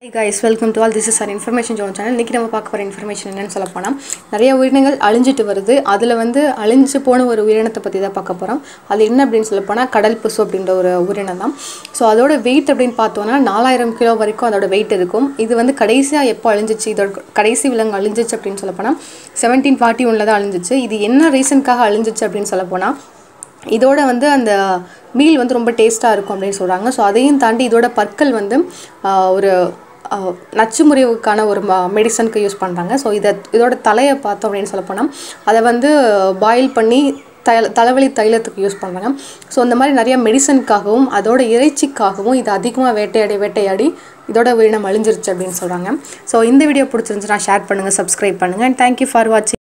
Hey guys, welcome to all. This is our information channel. இன்னைக்கு நம்ம பார்க்க போற இன்ஃபர்மேஷன் என்னன்னு சொல்ல போனா நிறைய உயிரினங்கள் அழிஞ்சிட்டு வருது. அதுல அழிஞ்சு போன ஒரு உயிரினத்தை பத்தி தான் பார்க்க போறோம். அது என்ன அப்படினு சொல்ல போனா கடல் புசு அப்படிங்கற ஒரு உயிரினம் தான். சோ அதோட weight அப்படினு பார்த்தோம்னா 4000 கிலோ வரைக்கும் அதோட weight இருக்கும். இது கடைசியா எப்போ அழிஞ்சிச்சு இதோட கடைசி விலங்கு அழிஞ்சிச்சு அப்படினு சொல்ல போனா 1741ல தான் அழிஞ்சிச்சு. இது என்ன ரீசன்க்காக அழிஞ்சிச்சு அப்படினு சொல்ல போனா இதோட அந்த மீல் ரொம்ப டேஸ்டா இருக்கும் அப்படினு சொல்றாங்க. சோ அதையும் தாண்டி இதோட பற்கள் ஒரு நச்சு முறிவுக்கான ஒரு மெடிசனுக்கு யூஸ் பண்றாங்க. சோ இதோட தலையை பார்த்தோம் அப்படினு சொல்ல போனா அதை பாயில் பண்ணி தலைவலி தைலத்துக்கு யூஸ் பண்றாங்க. சோ இந்த மாதிரி நிறைய மெடிசனுக்காகவும் அதோட இறைச்சிக்காகவும் இது அதிகமா வேட்டையாடி இதோட உயிரினம் அழிஞ்சிருச்சு அப்படினு சொல்றாங்க. சோ இந்த வீடியோ பிடிச்சிருந்துச்சுனா ஷேர் பண்ணுங்க, சப்ஸ்கிரைப் பண்ணுங்க and thank you for watching.